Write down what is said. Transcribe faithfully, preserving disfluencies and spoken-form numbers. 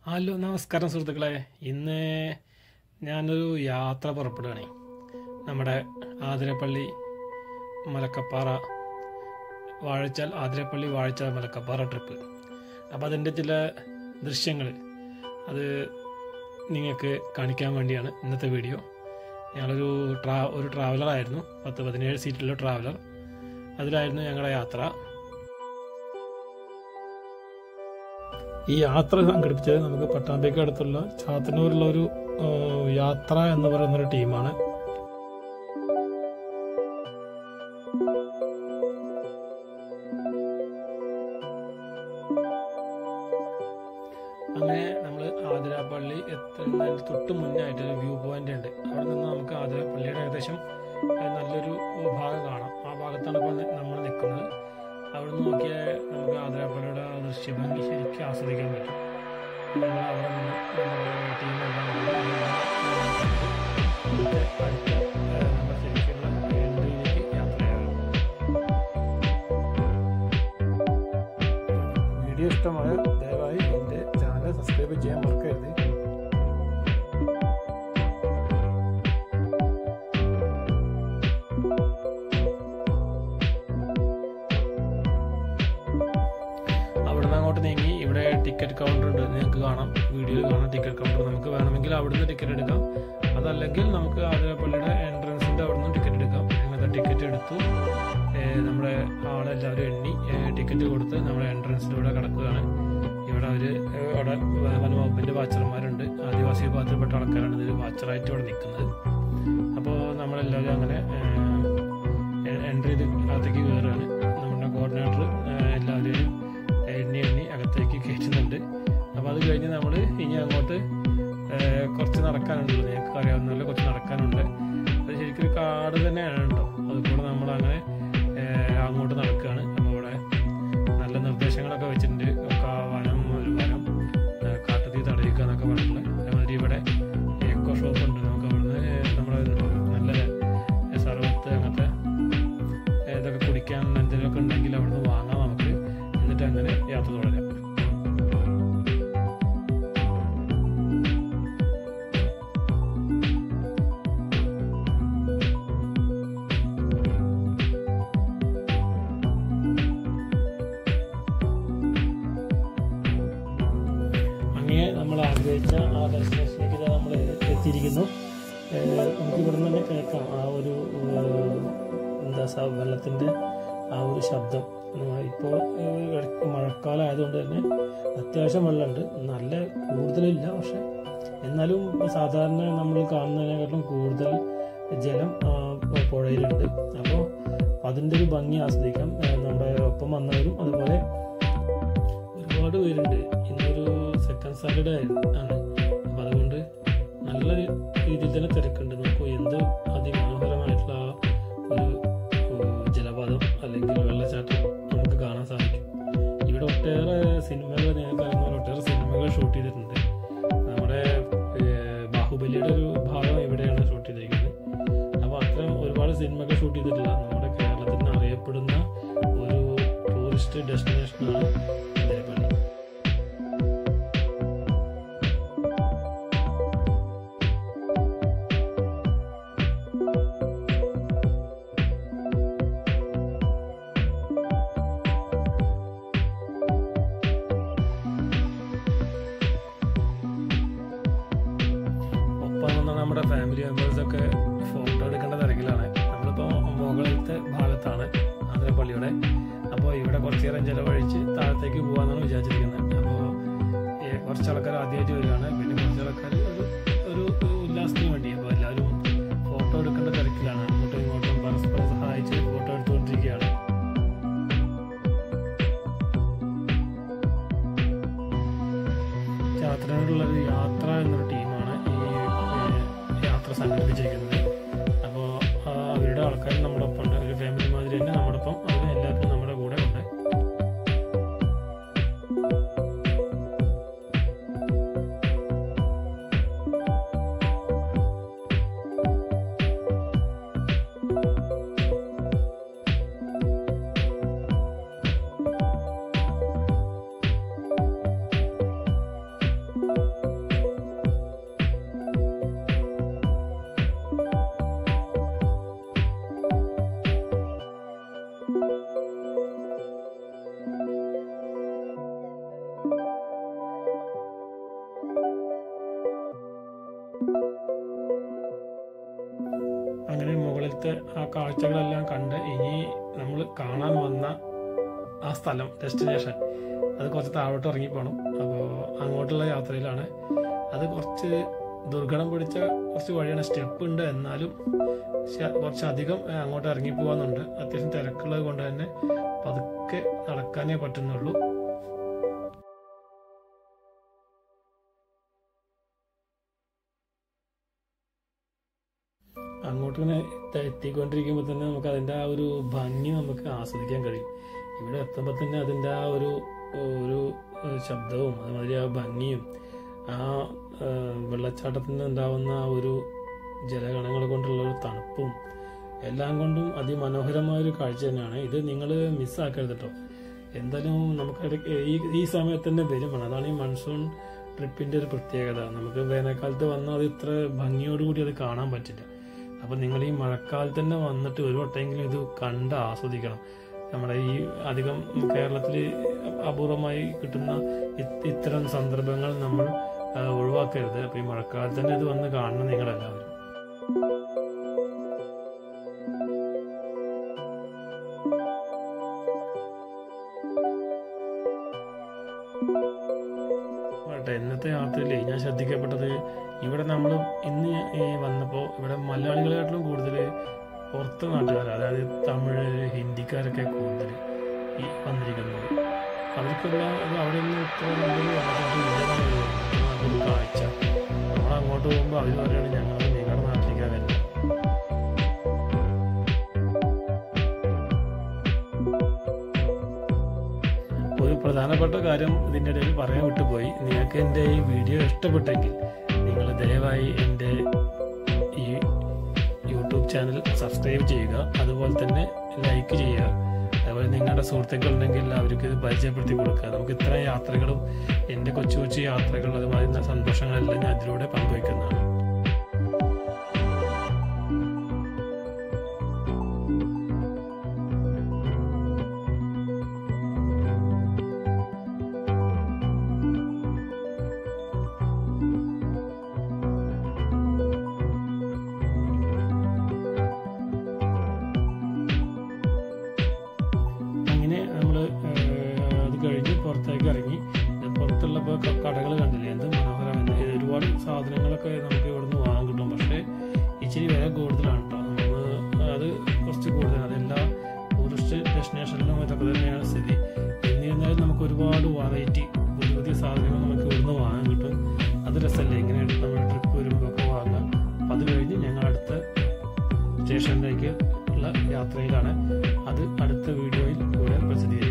Hello നമസ്കാരം സുഹൃത്തുക്കളെ. ഇന്ന് ഞാനൊരു യാത്ര പുറപ്പെടുകയാണ്. നമ്മുടെ ആതിരപ്പള്ളി മലക്കപ്പാറ വാഴച്ചാൽ ആതിരപ്പള്ളി വാഴച്ചാൽ മലക്കപ്പാറ ട്രിപ്പ്. അപ്പോൾ അതിൻ്റെ ചില ദൃശ്യങ്ങൾ അത് നിങ്ങൾക്ക് കാണിക്കാൻ വേണ്ടിയാണ് ഇന്നത്തെ വീഡിയോ. ഞങ്ങളൊരു ട്രാ ഒരു ട്രാവലറായിരുന്നു, പത്ത് പതിനേഴ് സീറ്റുള്ള ട്രാവലർ. അതിലായിരുന്നു ഞങ്ങളുടെ യാത്ര. ഈ യാത്ര സംഘടിപ്പിച്ചത് നമുക്ക് പട്ടാമ്പിക്ക് അടുത്തുള്ള ചാത്തന്നൂരിലുള്ള ഒരു യാത്ര എന്ന് പറയുന്നൊരു ടീമാണ്. അങ്ങനെ നമ്മൾ ആതിരപ്പള്ളി എത്തുന്നതിന് തൊട്ട് മുന്നേ ആയിട്ട് ഒരു വ്യൂ പോയിന്റ് ഉണ്ട്. അവിടെ നിന്ന് നമുക്ക് ആതിരപ്പള്ളിയുടെ ഏകദേശം നല്ലൊരു ഭാഗം കാണാം. ആ ഭാഗത്താണ് ഇപ്പോൾ നമ്മൾ നിൽക്കുന്നത്. അവിടെ നിന്ന് നോക്കിയാൽ നമുക്ക് ആതിരപ്പള്ളിയുടെ ദൃശ്യഭംഗി ശരിക്കും ആസ്വദിക്കാൻ പറ്റും. നമ്മൾ അവിടെ നിന്ന് നമ്മുടെ ടീമെല്ലാം അടുത്ത നമ്മുടെ ശരിക്കുള്ള എൻട്രിയിലേക്ക് യാത്രയാകും. വീഡിയോ ഇഷ്ടമായ ദയവായി എൻ്റെ ചാനൽ സബ്സ്ക്രൈബ് ചെയ്യാൻ മറക്കരുത്. അങ്ങോട്ട് നീങ്ങി ഇവിടെ ടിക്കറ്റ് കൗണ്ടർ ഉണ്ട്, നിങ്ങൾക്ക് കാണാം, വീഡിയോയിൽ കാണാം ടിക്കറ്റ് കൗണ്ടർ. നമുക്ക് വേണമെങ്കിൽ അവിടുന്ന് ടിക്കറ്റ് എടുക്കാം, അതല്ലെങ്കിൽ നമുക്ക് ആതിരപ്പള്ളിയുടെ എൻട്രൻസിൻ്റെ അവിടുന്ന് ടിക്കറ്റ് എടുക്കാം. അങ്ങനത്തെ ടിക്കറ്റ് എടുത്തു നമ്മുടെ ആളെല്ലാവരും എണ്ണി ടിക്കറ്റ് കൊടുത്ത് നമ്മുടെ എൻട്രൻസിലൂടെ കിടക്കുകയാണ്. ഇവിടെ അവർ അവിടെ വനവകുപ്പിൻ്റെ വാച്ചർമാരുണ്ട്, ആദിവാസി വിഭാഗത്തിൽപ്പെട്ട ആൾക്കാരാണ് ഇതിൽ വാച്ചറായിട്ട് ഇവിടെ നിൽക്കുന്നത്. അപ്പോൾ നമ്മളെല്ലാവരും അങ്ങനെ എൻട്രി ചെയ്ത് അകത്തേക്ക് കയറുകയാണ്. നമ്മുടെ കോർഡിനേറ്റർ എല്ലാവരെയും എണ്ണി എണ്ണി അകത്തേക്ക് കയറ്റുന്നുണ്ട്. അപ്പോൾ അത് കഴിഞ്ഞ് നമ്മൾ ഇനി അങ്ങോട്ട് കുറച്ച് നടക്കാനുണ്ടല്ലോ, നിങ്ങൾക്ക് അറിയാവുന്ന കുറച്ച് നടക്കാനുണ്ട്. അത് ശരിക്കും ഒരു കാട് തന്നെയാണ് കേട്ടോ. അതുകൂടെ നമ്മളങ്ങനെ അങ്ങോട്ട് നടക്കുകയാണ്. അപ്പോൾ ഇവിടെ നല്ല നിർദ്ദേശങ്ങളൊക്കെ വെച്ചിട്ടുണ്ട്. ഒക്കെ വനം ഒരു വനം കാട്ടുതീ തടയുക എന്നൊക്കെ പറഞ്ഞിട്ടുള്ളത്. അതേമാതിരി ഇവിടെ എക്കോ ഷോപ്പ് ഉണ്ട്. നമുക്ക് അവിടുന്ന് നമ്മുടെ നല്ല സർവത്ത് അങ്ങനത്തെ ഇതൊക്കെ കുടിക്കാൻ എന്തെങ്കിലുമൊക്കെ ഉണ്ടെങ്കിൽ അവിടുന്ന് വാങ്ങാം നമുക്ക്. എന്നിട്ട് അങ്ങനെ യാത്ര തുടരാം. അങ്ങനെ നമ്മൾ ആഗ്രഹിച്ച ആ ഡെസ്റ്റിനേഷനിലേക്ക് നമ്മൾ എത്തിയിരിക്കുന്നു. നമുക്ക് ഇവിടെ നിന്ന് തന്നെ കേൾക്കാം ആ ഒരു എന്താ വെള്ളത്തിൻ്റെ ആ ഒരു ശബ്ദം. ഇപ്പോൾ മഴക്കാലം ആയതുകൊണ്ട് തന്നെ അത്യാവശ്യം വെള്ളമുണ്ട്, നല്ല കൂടുതലില്ല. പക്ഷെ എന്നാലും സാധാരണ നമ്മൾ കാണുന്നതിനെക്കാട്ടും കൂടുതൽ ജലം പുഴയിലുണ്ട്. അപ്പോൾ അതിൻ്റെ ഒരു ഭംഗി ആസ്വദിക്കാം. നമ്മുടെ ഒപ്പം വന്നവരും അതുപോലെ ഒരുപാട് പേരുണ്ട്. ഇന്നൊരു സെക്കൻഡ് സാറ്റർഡേ ആണ്. അപ്പം അതുകൊണ്ട് നല്ല രീതിയിൽ തന്നെ തിരക്കുണ്ട്. നോക്കൂ, എന്ത് അതിമനോഹരമായിട്ടുള്ള ഒരു ജലപാതം അല്ലെങ്കിൽ വെള്ളച്ചാട്ടം നമുക്ക് കാണാൻ സാധിക്കും. ഇവിടെ ഒട്ടേറെ സിനിമകൾ, നിങ്ങൾക്ക് അറിയുന്ന ഒട്ടേറെ സിനിമകൾ ഷൂട്ട് ചെയ്തിട്ടുണ്ട്. നമ്മുടെ ബാഹുബലിയുടെ ഒരു ഭാഗം ഇവിടെയാണ് ഷൂട്ട് ചെയ്തിരിക്കുന്നത്. അപ്പോൾ അത്തരം ഒരുപാട് സിനിമകൾ ഷൂട്ട് ചെയ്തിട്ടുള്ള നമ്മുടെ കേരളത്തിന് അറിയപ്പെടുന്ന ഒരു ടൂറിസ്റ്റ് ഡെസ്റ്റിനേഷനാണ് ആതിരപ്പള്ളി. നമ്മുടെ ഫാമിലി മെമ്പേഴ്സൊക്കെ ഫോട്ടോ എടുക്കേണ്ട തിരക്കിലാണ്. നമ്മളിപ്പോൾ മുകളിലത്തെ ഭാഗത്താണ് ആതിരപ്പള്ളിയുടെ. അപ്പോൾ ഇവിടെ കുറച്ച് നേരം ചിലവഴിച്ച് താഴത്തേക്ക് പോകാമെന്നാണ് വിചാരിച്ചിരിക്കുന്നത്. അപ്പോൾ കുറച്ച് ആൾക്കാർ ആദ്യമായിട്ട് വരികയാണ്, പിന്നെ കുറച്ച് ആൾക്കാർ ഒരു ഒരു ഉല്ലാസത്തിന് വേണ്ടി. അപ്പോൾ എല്ലാവരും ഫോട്ടോ എടുക്കേണ്ട തിരക്കിലാണ്. അങ്ങോട്ടും ഇങ്ങോട്ടും പരസ്പരം സഹായിച്ച് ഫോട്ടോ എടുത്തുകൊണ്ടിരിക്കുകയാണ്. ചാത്തന്നൂരിലുള്ളൊരു യാത്ര എന്നൊരു ടീമാണ് ഈ യാത്ര സംഘടിപ്പിച്ചിരിക്കുന്നത്. അപ്പോൾ അവരുടെ ആൾക്കാർ നമ്മുടെ ഒപ്പം ഉണ്ട്. ഒരു ഫാമിലി മാതിരി തന്നെ നമ്മുടെ ഒപ്പം അവർ എല്ലാവർക്കും നമ്മുടെ കൂടെ ഉണ്ട്. കാഴ്ചകളെല്ലാം കണ്ട് ഇനി നമ്മൾ കാണാൻ വന്ന ആ സ്ഥലം ഡെസ്റ്റിനേഷൻ അത് കുറച്ച് താഴോട്ട് ഇറങ്ങിപ്പോണം. അപ്പോൾ അങ്ങോട്ടുള്ള യാത്രയിലാണ്. അത് കുറച്ച് ദുർഘടം പിടിച്ച കുറച്ച് വഴിയാണ്, സ്റ്റെപ്പ് ഉണ്ട്, എന്നാലും കുറച്ചധികം അങ്ങോട്ട് ഇറങ്ങിപ്പോവാന്നുണ്ട്. അത്യാവശ്യം തിരക്കുള്ളത് കൊണ്ട് തന്നെ പതുക്കെ നടക്കാനേ പറ്റുന്നുള്ളൂ. അങ്ങോട്ടിങ്ങനെ എത്തിക്കൊണ്ടിരിക്കുമ്പോൾ തന്നെ നമുക്ക് അതിൻ്റെ ആ ഒരു ഭംഗി നമുക്ക് ആസ്വദിക്കാൻ കഴിയും. ഇവിടെ എത്തുമ്പോൾ തന്നെ അതിൻ്റെ ആ ഒരു ഒരു ശബ്ദവും അതുമാതിരി ആ ഭംഗിയും ആ വെള്ളച്ചാട്ടത്തിന് ഉണ്ടാവുന്ന ആ ഒരു ജലഗണങ്ങൾ കൊണ്ടുള്ള ഒരു തണുപ്പും എല്ലാം കൊണ്ടും അതിമനോഹരമായൊരു കാഴ്ച തന്നെയാണ്. ഇത് നിങ്ങൾ മിസ്സാക്കരുത് കേട്ടോ. എന്തായാലും നമുക്ക് ഈ ഈ സമയത്ത് തന്നെ വരും വേണം. അതാണ് ഈ മൺസൂൺ ട്രിപ്പിൻ്റെ ഒരു പ്രത്യേകത. നമുക്ക് വേനൽക്കാലത്ത് വന്നാൽ അത് ഇത്ര ഭംഗിയോടുകൂടി അത് കാണാൻ പറ്റില്ല. അപ്പം നിങ്ങൾ ഈ മഴക്കാലത്ത് തന്നെ വന്നിട്ട് ഒരു വട്ടമെങ്കിലും ഇത് കണ്ട് ആസ്വദിക്കണം. നമ്മുടെ ഈ അധികം കേരളത്തിൽ അപൂർവമായി കിട്ടുന്ന ഇത്തരം സന്ദർഭങ്ങൾ നമ്മൾ ഒഴിവാക്കരുത്. അപ്പം ഈ മഴക്കാലത്ത് തന്നെ ഇത് വന്ന് കാണണം നിങ്ങളെല്ലാവരും. ഇന്നത്തെ യാത്രയിൽ ഞാൻ ശ്രദ്ധിക്കപ്പെട്ടത്, ഇവിടെ നമ്മൾ ഇന്ന് വന്നപ്പോൾ ഇവിടെ മലയാളികളെക്കാട്ടിലും കൂടുതൽ പുറത്ത് നാട്ടുകാർ, അതായത് തമിഴ് ഹിന്ദിക്കാരൊക്കെ കൂടുതൽ ഈ വന്നിരിക്കുന്നത്. അവർക്കുള്ള അവിടെ നിന്ന് ഇത്ര നല്ലൊരു കാഴ്ച. നമ്മൾ അങ്ങോട്ട് പോകുമ്പോൾ അവർ പറയുകയാണ് ഞങ്ങൾ നിങ്ങളുടെ നാട്ടിലേക്കാണ് വരുന്നത്. ഒരു പ്രധാനപ്പെട്ട കാര്യം ഇതിൻ്റെ ഇടയിൽ പറയാൻ വിട്ടുപോയി. നിങ്ങൾക്ക് എൻ്റെ ഈ വീഡിയോ ഇഷ്ടപ്പെട്ടെങ്കിൽ നിങ്ങൾ ദയവായി എൻ്റെ ഈ യൂട്യൂബ് ചാനൽ സബ്സ്ക്രൈബ് ചെയ്യുക, അതുപോലെ തന്നെ ലൈക്ക് ചെയ്യുക. അതുപോലെ നിങ്ങളുടെ സുഹൃത്തുക്കളുണ്ടെങ്കിൽ അവർക്ക് ഇത് പരിചയപ്പെടുത്തി കൊടുക്കുക. നമുക്ക് ഇത്ര യാത്രകളും എൻ്റെ കൊച്ചു കൊച്ചു യാത്രകൾ അതുമാതിരി സന്തോഷങ്ങളെല്ലാം ഞാൻ അതിലൂടെ പങ്കുവയ്ക്കുന്നതാണ്. പുറത്തേക്ക് ഇറങ്ങി പുറത്തുള്ള കടകൾ കണ്ടില്ലേ, എന്ത് മനോഹരമാണ്. ഒരുപാട് സാധനങ്ങളൊക്കെ നമുക്ക് ഇവിടുന്ന് വാങ്ങാൻ കിട്ടും. പക്ഷേ ഇച്ചിരി വില കൂടുതലാണ് കേട്ടോ. നമ്മൾ അത് കുറച്ച് കൂടുതലാണ്. അതെല്ലാ ടൂറിസ്റ്റ് ഡെസ്റ്റിനേഷനിലും ഇതൊക്കെ തന്നെയാണ് സ്ഥിതി. എന്നിരുന്നാലും നമുക്ക് ഒരുപാട് വെറൈറ്റി പുതിയ പുതിയ സാധനങ്ങൾ നമുക്ക് ഇവിടുന്ന് വാങ്ങാൻ കിട്ടും. അത് രസമല്ലേ, ഇങ്ങനെ നമ്മൾ ട്രിപ്പ് വരുമ്പോൾ ഒക്കെ വാങ്ങാം. അപ്പം അത് കഴിഞ്ഞ് ഞങ്ങൾ അടുത്ത സ്റ്റേഷനിലേക്ക് ഉള്ള യാത്രയിലാണ്. അത് അടുത്ത വീഡിയോയിൽ ഇവിടെ പ്രസിദ്ധീകരിക്കും.